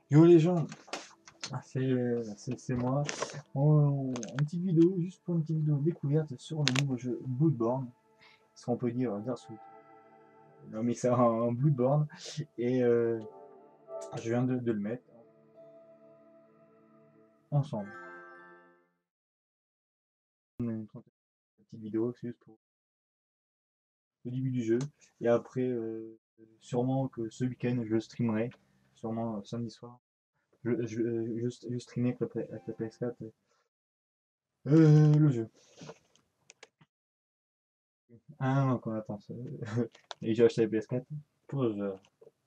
Yo les gens, c'est moi. Une petite vidéo, juste pour une petite vidéo découverte sur le nouveau jeu Bloodborne. Ce qu'on peut dire Dark Souls. Non mais c'est un Bloodborne. Et je viens de le mettre ensemble. Une petite vidéo, c'est juste pour le début du jeu. Et après, sûrement que ce week-end, je streamerai. Sûrement samedi soir. Je streamerai avec la PS4 le jeu. Ah non, quoi, attends. Et j'ai acheté la PS4 pour le jeu.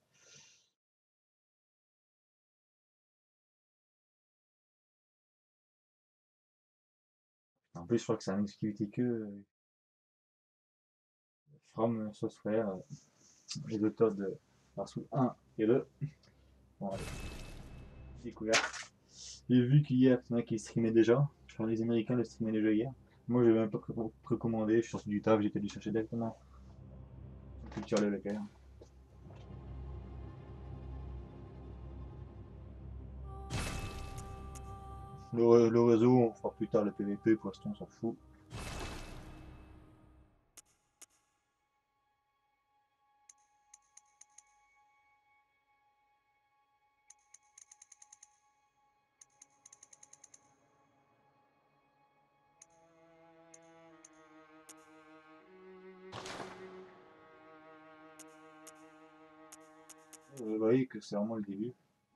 En plus, je crois que c'est une exclusivité que From Software, les auteurs de Dark Souls 1 et 2. Bon, allez, découvert. J'ai vu qu'hier, il y en a qui streamaient déjà. Je crois que les Américains le streamaient déjà hier. Moi, je n'avais même pas précommandé. Je suis sorti du taf, j'étais allé chercher directement sur Culture le local. Le réseau, on fera plus tard le PVP, pour l'instant, on s'en fout. Vous voyez que c'est vraiment le début.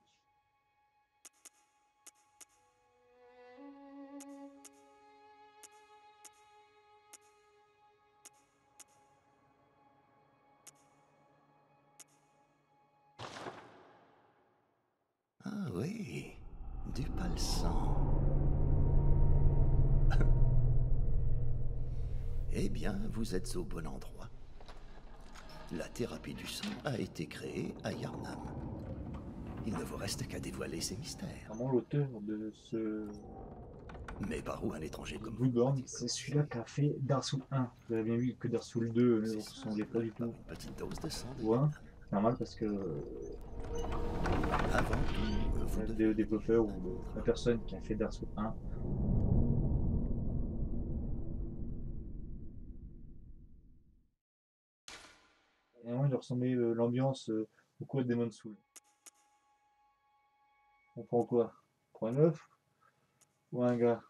Ah oui, du palsant. Eh bien, vous êtes au bon endroit. La thérapie du sang a été créée à Yarnam. Il ne vous reste qu'à dévoiler ses mystères. Vraiment, l'auteur de ce Mais par où un étranger comme vous Bloodborne, va-t-il c'est commencer? celui-là qui a fait Dark Souls 1. Vous avez bien vu que Dark Souls 2 ne C'est ça, ressemblait pas du par tout une petite dose de sang de au 1. Yarnam. C'est normal parce que Avant tout, vous devez le relier développeur un ou la autre. personne qui a fait Dark Souls 1, et vraiment, il ressemblait l'ambiance au quoi de Demon's Souls. On prend quoi? On prend un œuf ou un gars?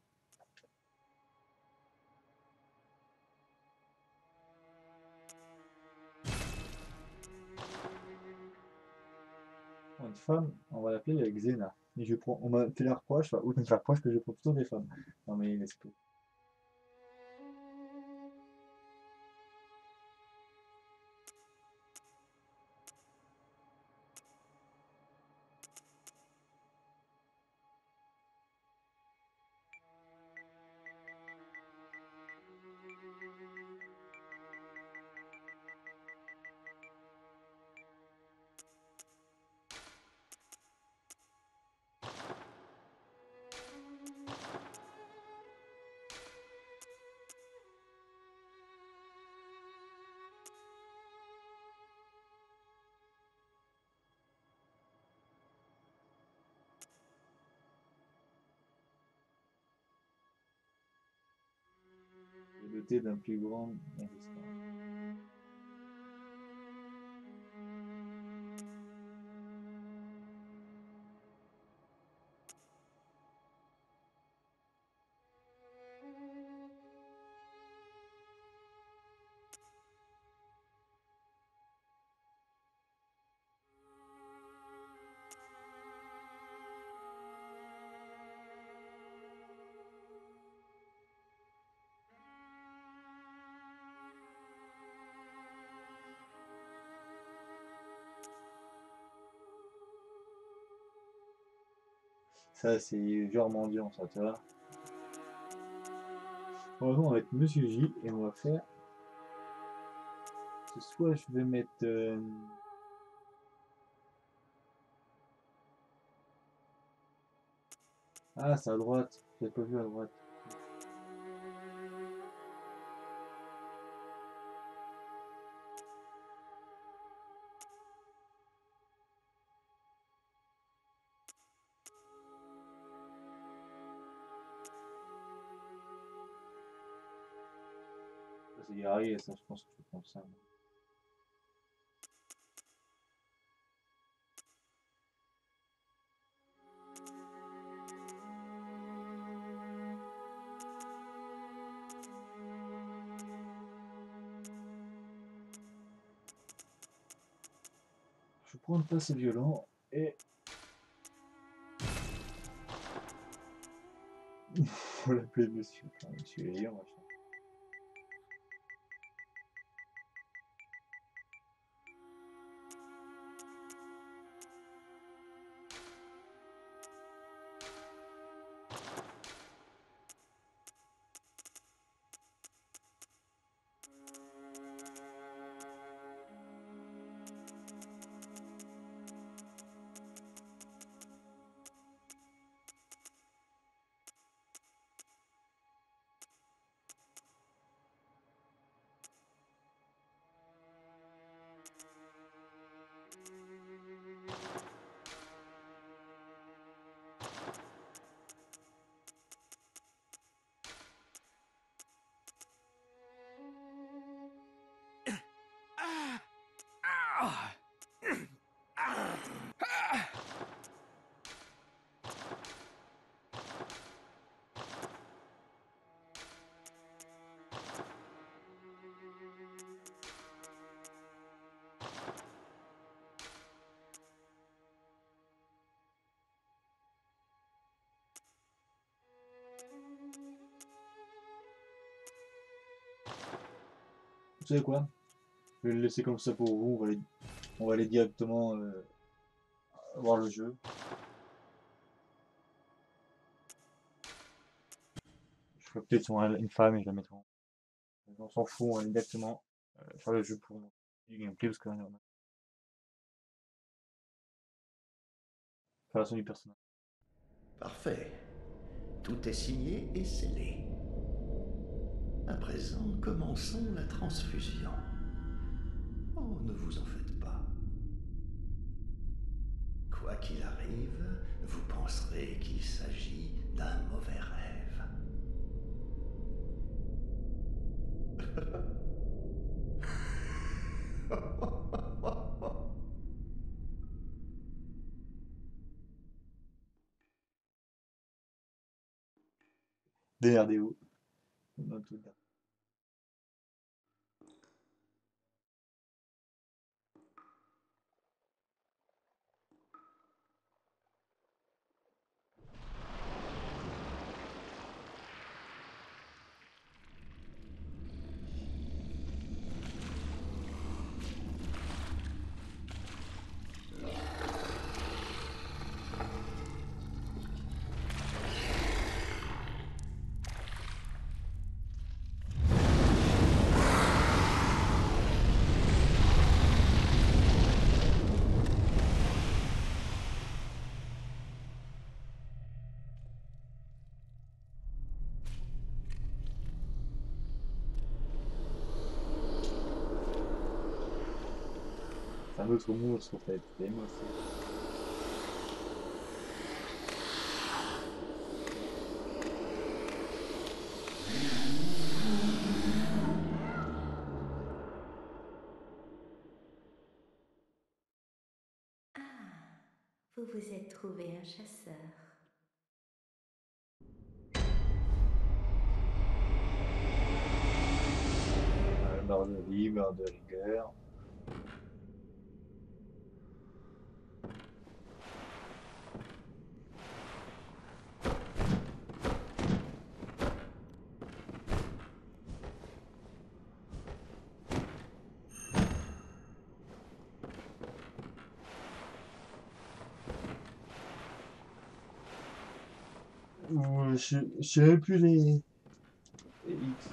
Une femme, on va l'appeler Xena. Et on m'a fait la reproche, enfin, ou la reproche que je prends plutôt des femmes. Non mais laisse pas. Est doté d'un plus grand investissement. Ça, c'est genre mendiant, ça, tu vois. On va être Monsieur J et on va faire. Soit je vais mettre. Ah, c'est à droite. J'avais pas vu à droite. c'est garé, et ça, je pense que je vais prendre ça. Je prends pas assez violent et faut l'appeler monsieur. Enfin, monsieur Elian, machin. Vous savez quoi? Je vais le laisser comme ça pour vous. On va aller directement voir le jeu. Je ferai peut-être sur une femme et je la mettrai. On s'en fout, on va aller directement faire le jeu pour du gameplay parce que là, on a façon du personnage. Parfait. Tout est signé et scellé. À présent, commençons la transfusion. Oh, ne vous en faites pas. Quoi qu'il arrive, vous penserez qu'il s'agit d'un mauvais rêve. Démerdez-vous. Dans tout le temps. C'est un autre monstre en fait. C'est moi aussi. Ah, vous vous êtes trouvé un chasseur. Barre de vie, barre de rigueur. Je sais même plus les X.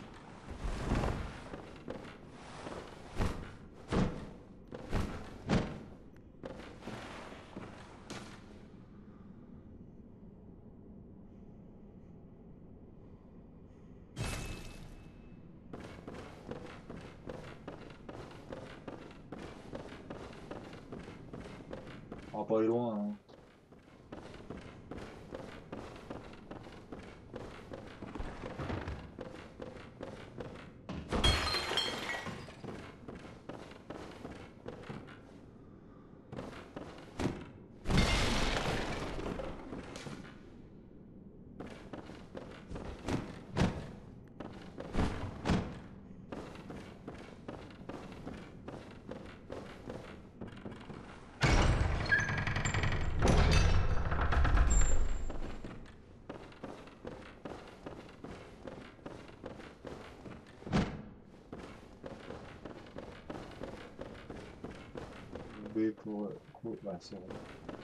On va pas aller loin. Hein. Ouais, c'est vrai.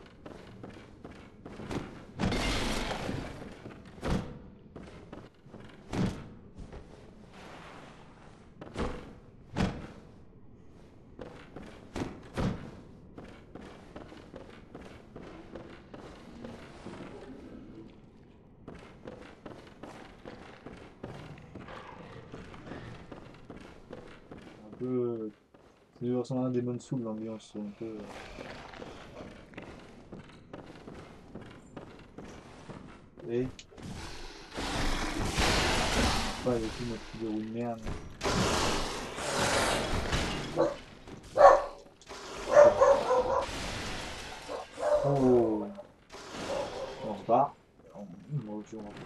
Un peu. Ça ressemble à un Demon's Souls, l'ambiance un peu. Et pas avec tout notre petit verrou de merde. Oh, on se bat. Moi aussi, on va.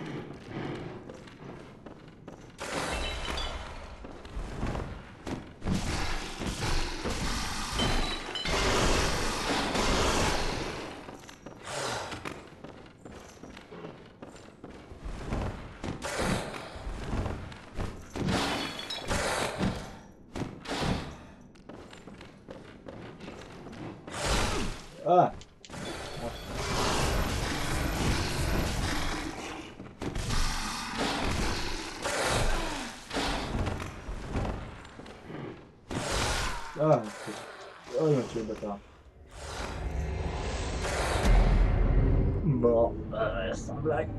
Ah! Ah! Oh, il m'a tué le bâtard. Bon, sans blague.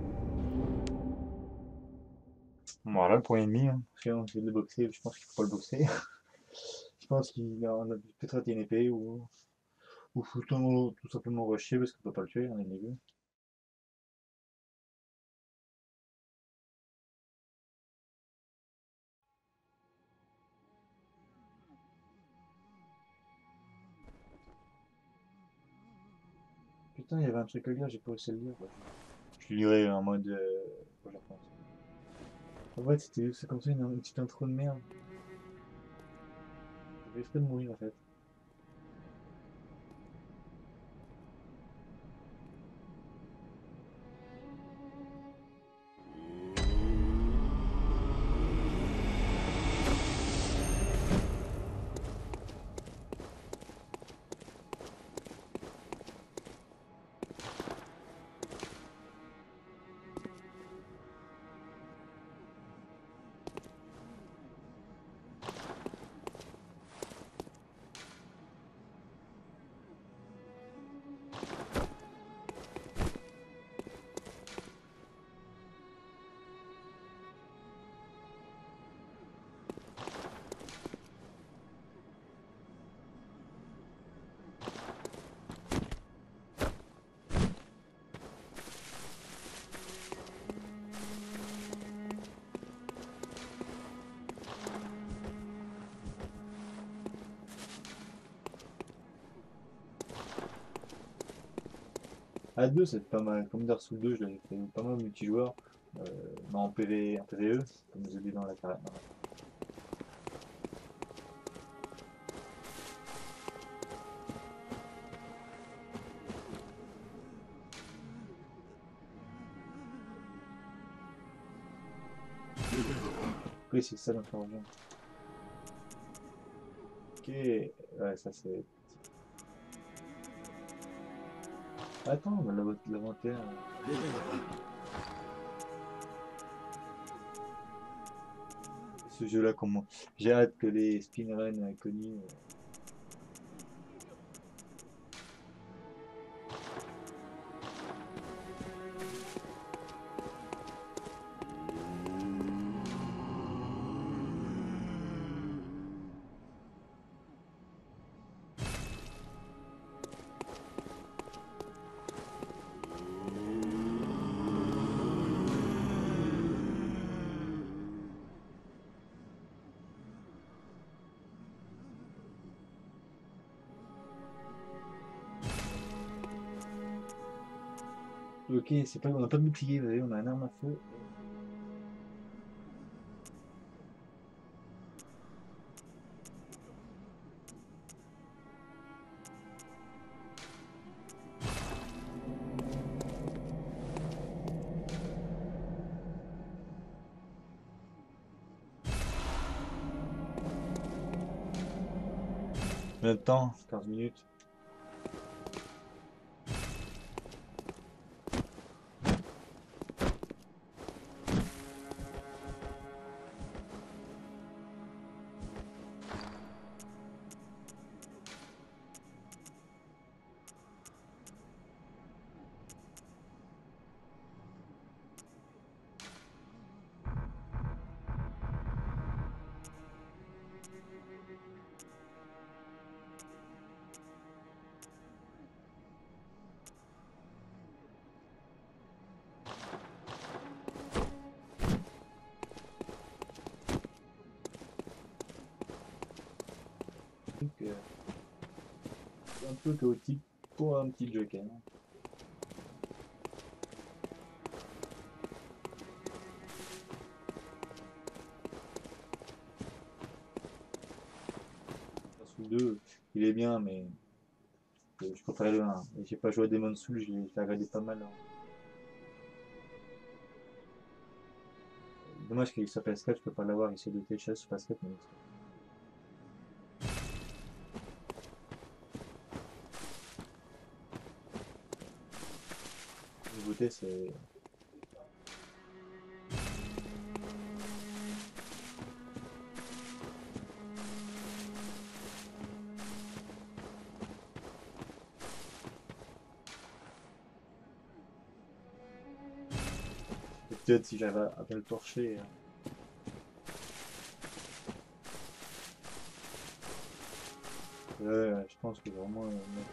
Voilà le point ennemi. Hein. Parce qu'on essaie de le boxer, je pense qu'il faut pas le boxer. Je pense qu'il en a peut-être raté une épée ou faut tout simplement rusher parce qu'on peut pas le tuer, on est début. Putain, il y avait un truc à lire, j'ai pas réussi à le lire. Bah, je lirai en mode. Quand je repense. En fait, c'est comme ça une petite intro de merde. J'ai fait exprès de mourir en fait. À 2, c'est pas mal. Comme Dark Souls 2, je l'avais fait pas mal multijoueur. Mais en PV, en PVE, comme nous dit dans la carrière. Oui, c'est ça notre origine. Ok, ouais, ça c'est. Attends, bah, l'inventaire. Ce jeu-là, comment. J'ai hâte que les speedruns connus. Ok, c'est pas, on n'a pas de bouclier, vous voyez, on a un arme à feu. Combien de temps? 15 minutes. un peu chaotique pour un petit joker. Dark Souls 2, il est bien, mais je préférais le 1. Et j'ai pas joué à Demon's Souls, j'ai regardé pas mal, hein. Dommage qu'il s'appelle Skype, je peux pas l'avoir ici de télécharger sur Skype. Mais... la nouveauté, c'est. Peut-être si j'avais à bien le torcher. Je pense que vraiment.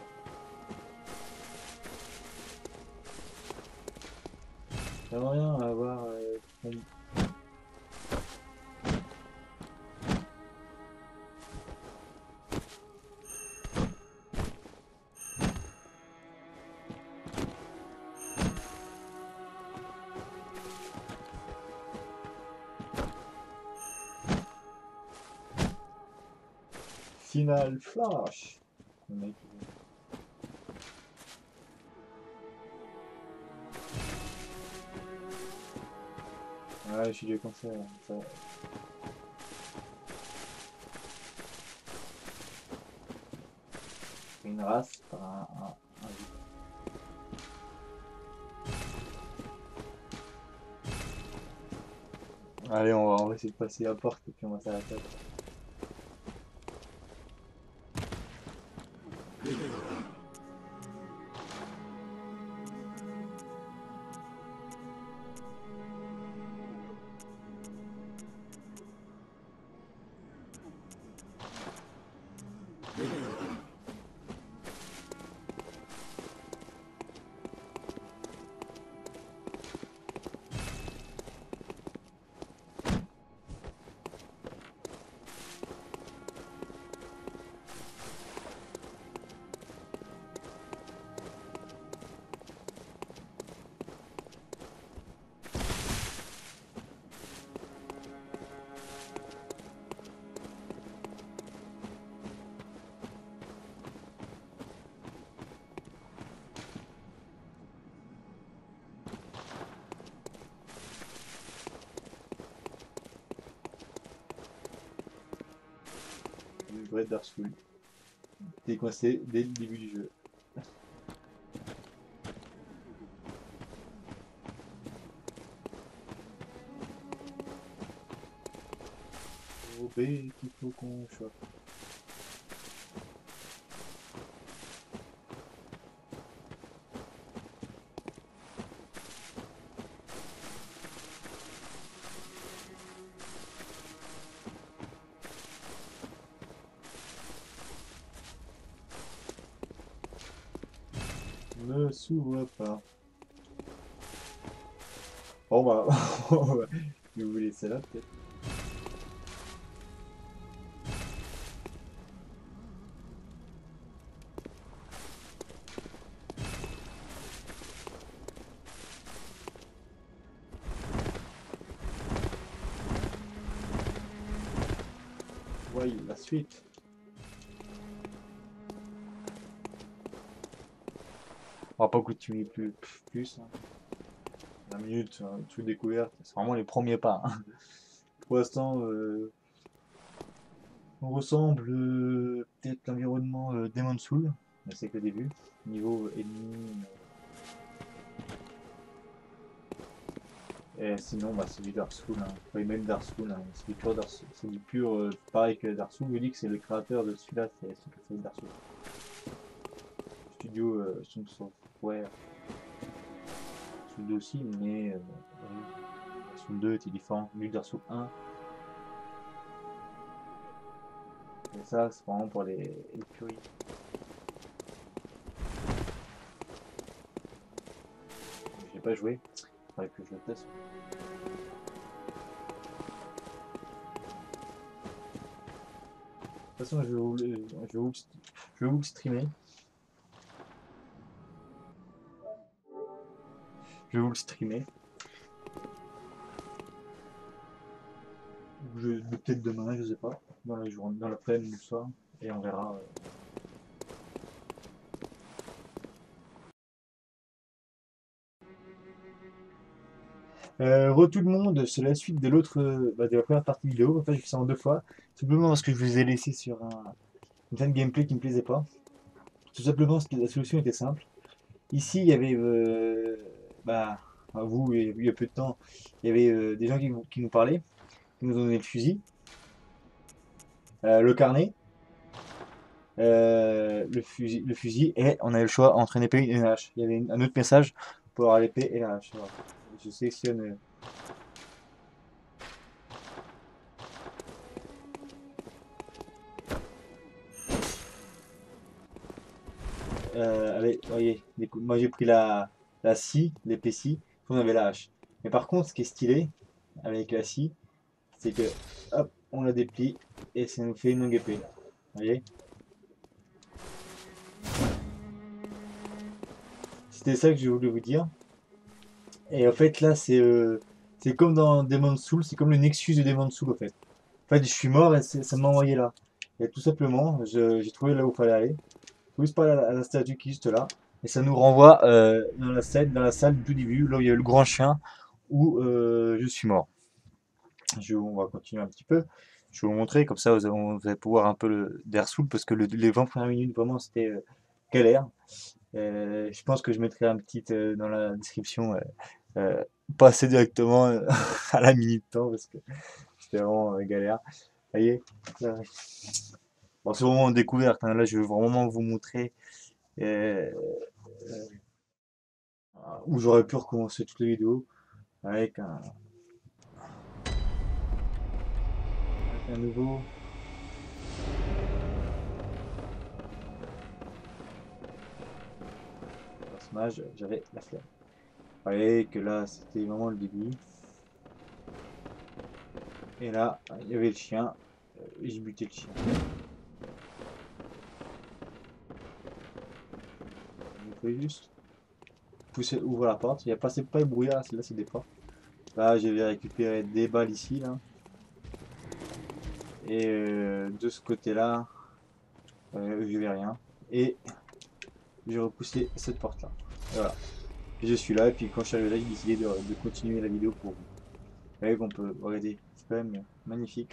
J'aimerais rien avoir. Final Flash. Le mec, ouais, je suis du conseil. Ça... Une race par un... Allez, on va essayer de passer la porte et puis on va s'arrêter. Le vrai Dark Souls. T'es coincé dès le début du jeu. Oh, B qu'il faut qu'on chope. Ne s'ouvre pas. Bon bah, je vais vous laisser là peut-être. Ouais, la suite. On va pas continuer plus. Hein. 20 minutes, toute découverte. C'est vraiment les premiers pas. Hein. Pour l'instant, on ressemble peut-être l'environnement Demon's Souls, mais c'est que le début. Niveau ennemi. Et sinon, bah, c'est du Dark Souls. Hein. Enfin, même Dark Souls, hein. C'est du pur Dark Souls. C'est du pur pareil que Dark Souls. Je dis que c'est le créateur de celui-là, c'est celui qui a fait Dark Souls. Studio Song Software. Souls 2 aussi, mais Dark Souls 2 était différent du Dark Souls 1. Et ça, c'est vraiment pour les puristes. Je n'ai pas joué, il faudrait que je le teste. De toute façon, je vais vous le streamer. Je vais vous le streamer. Peut-être demain, je sais pas. Dans la journée, dans l'après-midi, le soir. Et on verra. Tout le monde, c'est la suite de l'autre, de la première partie vidéo. En fait, j'ai fait ça en 2 fois. Simplement parce que je vous ai laissé sur une fin de gameplay qui me plaisait pas. Tout simplement parce que la solution était simple. Ici, il y avait, à vous, il y a peu de temps, il y avait des gens qui nous parlaient, qui nous ont donné le carnet, le fusil, et on avait le choix entre une épée et une hache. Il y avait un autre message pour avoir l'épée et la hache. Voilà. Je sélectionne. Allez, voyez, moi j'ai pris la scie, l'épée scie, on avait la hache. Mais par contre, ce qui est stylé avec la scie, c'est que, hop, on la déplie et ça nous fait une longue épée. Vous voyez? C'était ça que je voulais vous dire. Et en fait, là, c'est comme dans Demon's Souls, c'est comme le Nexus de Demon's Souls, en fait. En fait, je suis mort et ça m'a envoyé là. Et tout simplement, j'ai trouvé là où il fallait aller. Faut juste pas à la statue qui est juste là. Et ça nous renvoie dans la salle du début, là où il y a le grand chien, où je suis mort. On va continuer un petit peu. Je vais vous montrer, comme ça vous allez pouvoir un peu d'Air Soul, parce que les 20 premières minutes, vraiment, c'était galère. Je pense que je mettrai un petit dans la description, passer directement à la minute temps, parce que c'était vraiment galère. Vous voyez, bon, c'est vraiment en découverte, hein. Là, je veux vraiment vous montrer euh, où j'aurais pu recommencer toutes les vidéos avec un nouveau personnage. J'avais la flemme. Vous voyez que là, c'était vraiment le début. Et là, il y avait le chien. J'ai buté le chien. Il faut juste ouvrir la porte. Il n'y a pas, c'est pas le brouillard, là c'est des portes. Là, j'avais récupéré des balles ici, là. Et de ce côté-là, je vais rien. Et j'ai repoussé cette porte-là. Voilà. Et je suis là, et puis quand je suis arrivé là, j'ai décidé de continuer la vidéo pour vous. Vous voyez qu'on peut regarder, c'est quand même magnifique.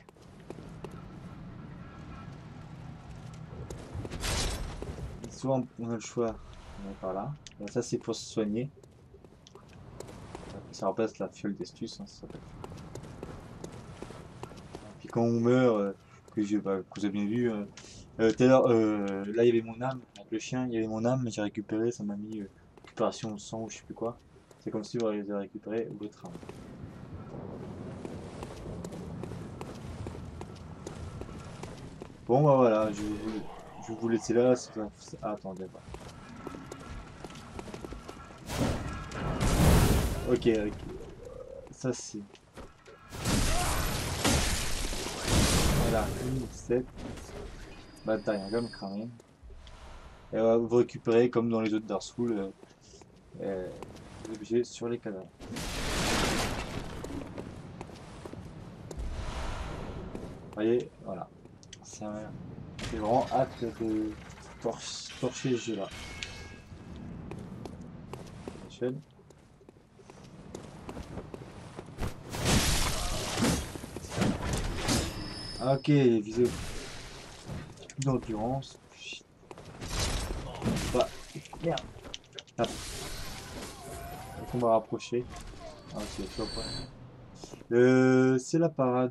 Soit on a le choix, on est par là. Alors ça c'est pour se soigner. Ça remplace la fiole d'estus, hein, ça s'appelle. Puis quand on meurt, que vous avez bien vu, tout à l'heure, là il y avait mon âme, avec le chien, il y avait mon âme, mais j'ai récupéré, ça m'a mis récupération de sang ou je sais plus quoi. C'est comme si vous avez récupéré votre âme. Bon bah voilà, je vais vous laisser là. Ah, attendez pas. Ok, ok. Ça c'est. Voilà, une, 7. Bataille, hein, comme cramé. Et vous récupérez comme dans les autres Dark Souls les objets sur les cadavres. Vous voyez, voilà. J'ai vraiment hâte de torcher ce jeu là. Ok, visée d'endurance. Bah, merde. Ah, on va rapprocher. Ah, ok, je vois pas. C'est la parade.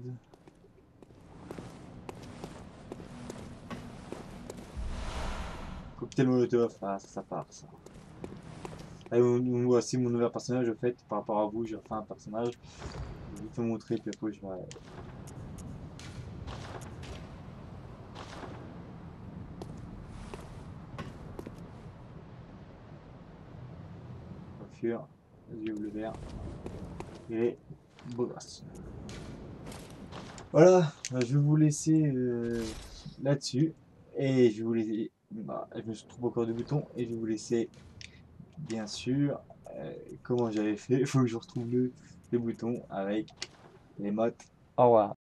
Cocktail Molotov. Ah, ça part, ça. Allez, voici mon nouvel personnage, en fait, par rapport à vous, j'ai refait un personnage. Je vais vous montrer, puis après je vais... Coiffure, les yeux bleus verts, et beau gosse. Voilà, je vais vous laisser là-dessus, et je vais vous laisser... je me trouve encore de boutons, et je vais vous laisser, bien sûr, comment j'avais fait. Il faut que je retrouve le bouton avec les mottes. Au revoir.